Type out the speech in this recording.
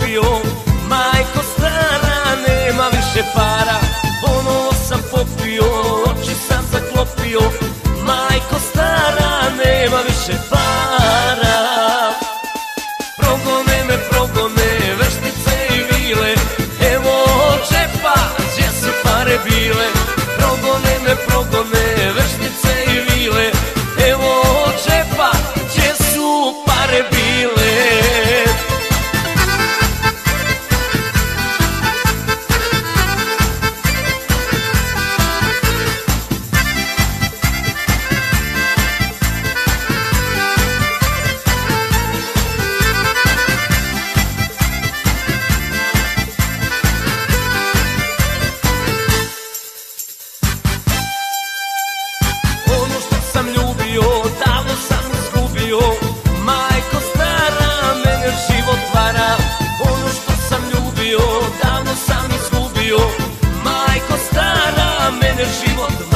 popio, majko stara, nema više para. Ponovo sam popio, oči sam zaklopio, majko stara, nema više para. Progone me, progone, veštice i vile, evo džepa, gdje su pare bile. Progone me, progone, veštice i vile, evo džepa, gdje su pare bile. Davno sam izgubio, majko stara, mene život vara. Ono što sam ljubio, davno sam izgubio, majko stara, mene život vara.